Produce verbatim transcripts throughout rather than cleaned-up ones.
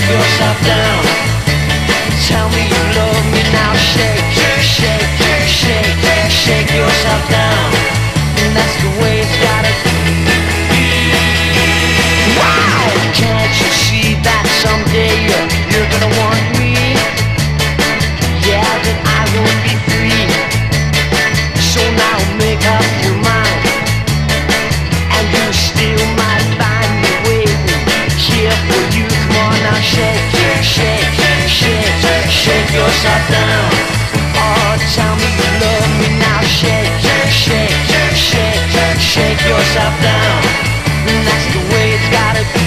yourself down. Tell me you love me now. Shake, shake, shake, shake yourself down. And that's the way it's gotta be. Wow! Can't you see that someday you're, you're gonna want me? Yeah, that I won't be free. So now make up your mind, and you still might find me waiting here for you. Come on now, shake, shake, shake, shake yourself down. Oh, tell me you love me now. Shake, shake, shake, shake yourself down. And that's the way it's gotta be.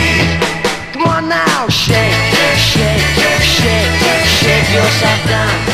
Come on now, shake, shake, shake, shake yourself down.